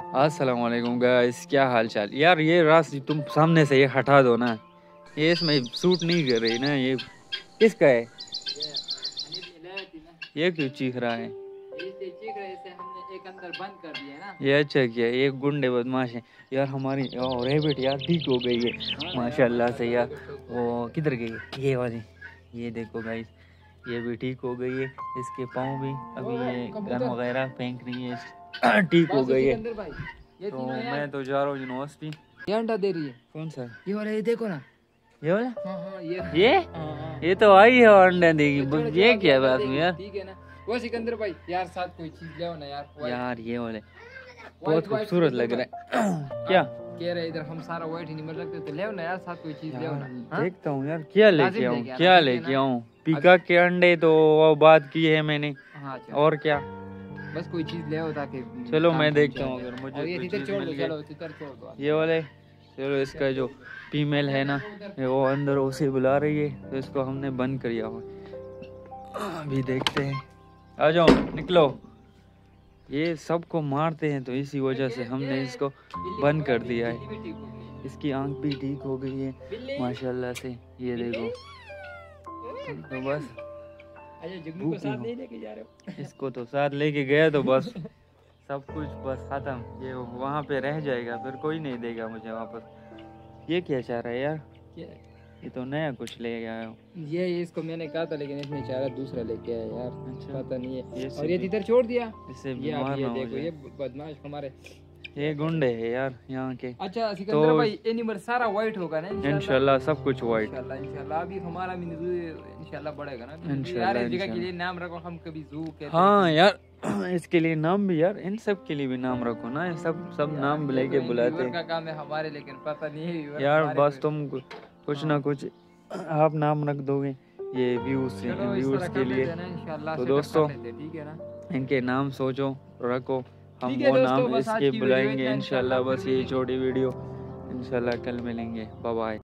अस्सलाम वालेकुम गाइस, क्या हाल चाल यार। ये रास तुम सामने से ये हटा दो ना, ये इसमें सूट नहीं कर रही ना। ये किसका है? ये क्यों चीख रहा है? हमने एक अंदर बंद कर दिया ना। ये अच्छा किया, ये गुंडे बदमाश है यार। हमारी रेबिट यार ठीक हो गई है माशाल्लाह से यार। वो किधर गई है ये वाली? ये देखो गाइस, ये भी ठीक हो गई है। इसके पाँव भी अभी ये गन वगैरह फेंक रही है, ठीक हो गई है। तो मैं तो जा रहा हूँ यूनिवर्सिटी। ये अंडा दे रही है। कौन सा? ये वाला, ये देखो ना। ये वाला? हाँ, ये तो आई है अंडा देगी। ये क्या बात हुई यार? ठीक है ना। वो सिकंदर भाई यार, साथ कोई चीज ले ना यार। यार ये वाले बहुत खूबसूरत लग रहा है। क्या कह रहे इधर हम सारा व्हाइट ही नहीं मिल रखते, तो ले ना यार, साथ कोई चीज ले ना। देखता हूँ यार, क्या लेके आऊँ, क्या लेके आऊँ। पीका के अंडे तो वो बात की है मैंने। और क्या, बस कोई चीज ले आओ ताकि। चलो मैं देखता हूँ अगर मुझे ये कुछ छोड़ मिल दो, चलो तितर छोड़ दो ये वाले। चलो इसका जो फीमेल है ना, वो अंदर उसे बुला रही है, तो इसको हमने बंद किया हुआ। अभी देखते हैं, आ जाओ निकलो। ये सबको मारते हैं तो इसी वजह से हमने इसको बंद कर दिया है। इसकी आंख भी ठीक हो गई है माशाल्लाह से। ये देखो, तो बस को साथ नहीं लेके जा रहे हो। इसको तो साथ लेके गया तो बस सब कुछ बस खत्म। ये वहाँ पे रह जाएगा, फिर कोई नहीं देगा मुझे वापस। ये क्या चाह रहा है यार? ये तो नया कुछ ले आया हो। ये इसको मैंने कहा था, लेकिन इसने चाह रहा दूसरा लेके आया यार। अच्छा, पता नहीं है। और ये इधर छोड़ दिया। इससे ये देखो, ये बदमाश हमारे, ये गुंडे है यार यहाँ के। अच्छा सिकंदर भाई, एनिमल सारा व्हाइट होगा ना इंशाल्लाह, सब कुछ व्हाइट। इंशाल्लाह अभी हमारा भी इंशाल्लाह बढ़ेगा ना यार। इस जगह के लिए नाम रखो, हम कभी जू कहते हैं। हाँ यार, इसके लिए नाम भी यार, इन सब के लिए भी नाम रखो ना। सब नाम लेके बुलाते हैं। का काम है हमारे, लेकिन पता नहीं है यार। बस तुम कुछ ना कुछ आप नाम रख दोगे ये व्यूज के लिए। तो दोस्तों, ठीक है ना, इनके नाम सोचो, रखो। हम वो नाम इसके बुलाएंगे इंशाल्लाह। बस ये छोटी वीडियो, इंशाल्लाह कल मिलेंगे। Bye bye.